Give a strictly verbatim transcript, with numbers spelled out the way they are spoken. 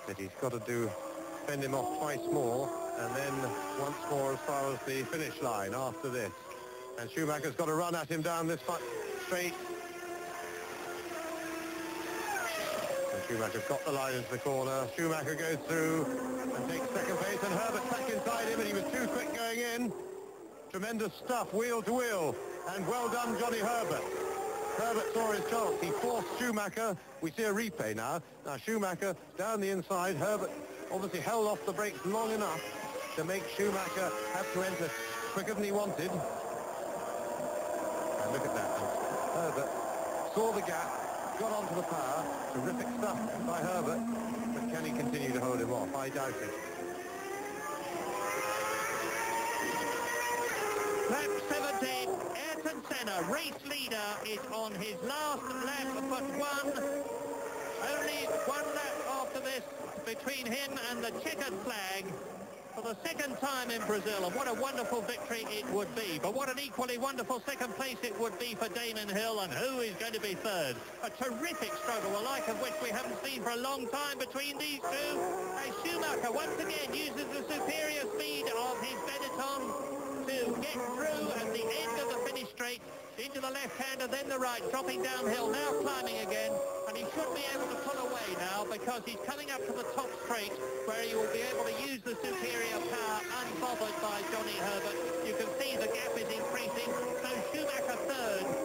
it. He's got to do fend him off twice more, and then once more as far as the finish line after this. And Schumacher's got to run at him down this straight. And Schumacher's got the line into the corner. Schumacher goes through and takes second place, and Herbert back inside him, and he was too quick going in. Tremendous stuff, wheel to wheel, and well done, Johnny Herbert. Herbert saw his chance. He forced Schumacher. We see a replay now. Now Schumacher down the inside. Herbert obviously held off the brakes long enough to make Schumacher have to enter quicker than he wanted. And look at that. Herbert saw the gap, got onto the power. Terrific stuff by Herbert. But can he continue to hold him off? I doubt it. Lap seventeen, Ayrton Senna, race leader, is on his last lap but one. Only one lap after this between him and the checkered flag for the second time in Brazil, and what a wonderful victory it would be. But what an equally wonderful second place it would be for Damon Hill, and who is going to be third? A terrific struggle, the like of which we haven't seen for a long time between these two. As Schumacher once again uses the superior speed of his Benetton to get through at the end of the finish straight into the left-hander, then the right, dropping downhill, now climbing again, and he should be able to pull away now because he's coming up to the top straight where he will be able to use the superior power unbothered by Johnny Herbert. You can see the gap is increasing, so Schumacher third,